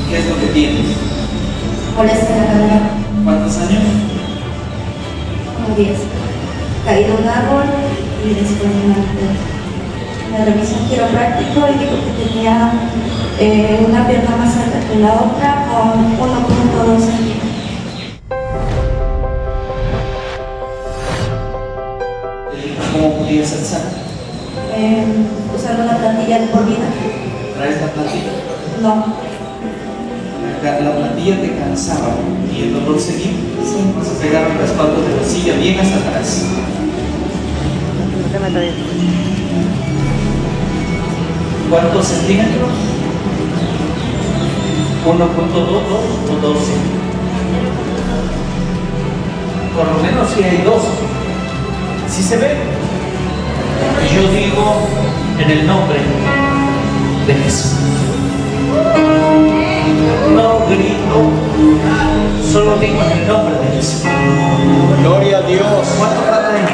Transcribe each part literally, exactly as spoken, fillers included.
¿Qué es lo que tienes? Molestia en la cadera. ¿Cuántos años? Como diez. Caí de un árbol y después me maté. La revisión quiropráctico y dijo que tenía eh, una pierna más alta que la otra con uno punto dos centímetros. ¿Cómo podías alzar? Eh, usando una plantilla de por vida. ¿Traes la plantilla? No. La, la plantilla te cansaba y el dolor seguía. Sí. Vas a pegar el respaldo de la silla bien hasta atrás. ¿Cuántos centímetros? uno punto dos o doce. Por lo menos si hay dos. ¿Sí se ve? Yo digo en el nombre de Jesús. No grito, solo digo en el nombre de Jesús. Gloria a Dios. ¿Cuánto falta ahí?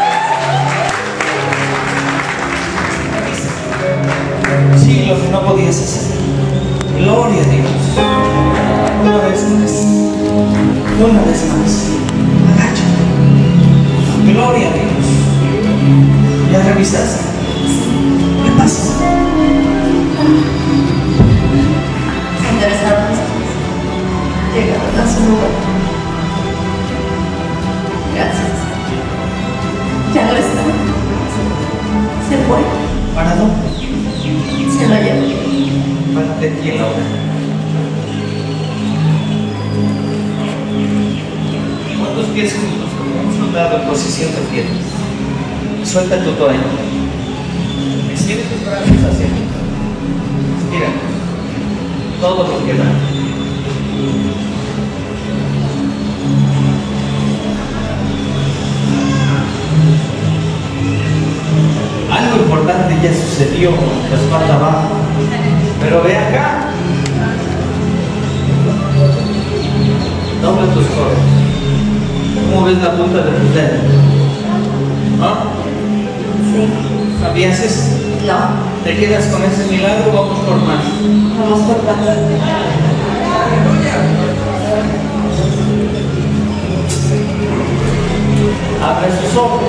Sí, lo que no podías hacer. Gloria a Dios. Una vez más. Una vez más. Agáchate. Gloria a Dios. ¿Ya revisaste? ¿Qué pasa? Se interesaron mis pies. Llegaron a su lugar. Gracias. Ya no está. Se fue. ¿Para dónde? Se lo llevó. Párate aquí en la hora. ¿Cuántos pies juntos? Como un soldado en posición de piernas. Suelta tu toalla. Extiende tus brazos hacia mí. Estira. Todo lo que da. Algo importante ya sucedió, la espalda abajo. Pero ve acá. Dobla tus codos. ¿Cómo ves la punta de tus dedos? ¿Ah? Sí. ¿Sabías eso? No. ¿Te quedas con ese milagro o vamos por más? Vamos por más. Abre sus ojos.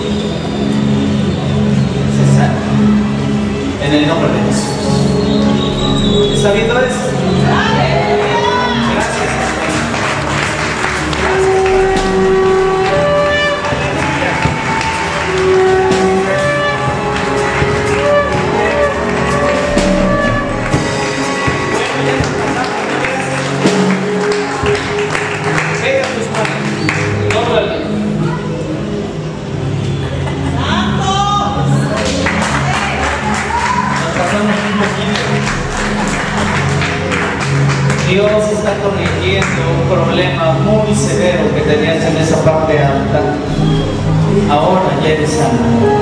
Se sana. En el nombre de Jesús. ¿Está viendo eso? Gracias. Pega tus manos. Dóblale. Dios está corrigiendo un problema muy severo que tenías en esa parte alta. Ahora ya eres sana.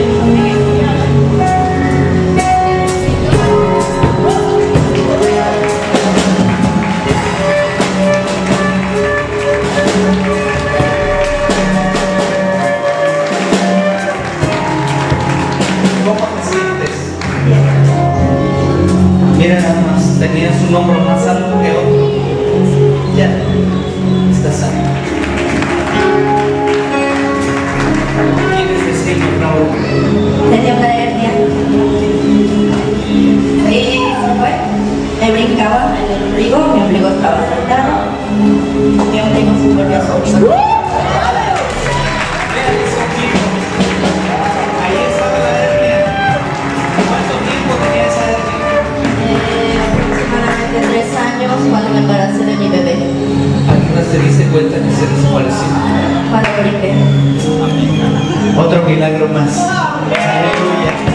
¿Cómo te sientes? Mira nada más, tenías un hombro más alto que otro. Ya, estás sano. ¿Quieres decirme, Raúl? Tenía una hernia. Y se fue. Me brincaba en el ombligo, mi ombligo estaba saltado. Mi ombligo se volvió a subir. Vean ese ombligo. Ahí estaba la hernia. ¿Cuánto tiempo tenía esa hernia? Eh, aproximadamente tres años cuando me embaracé de mi bebé. ¿A qué hora se dice cuenta que se desapareció? Cuando brinqué. Otro milagro más. Aleluya.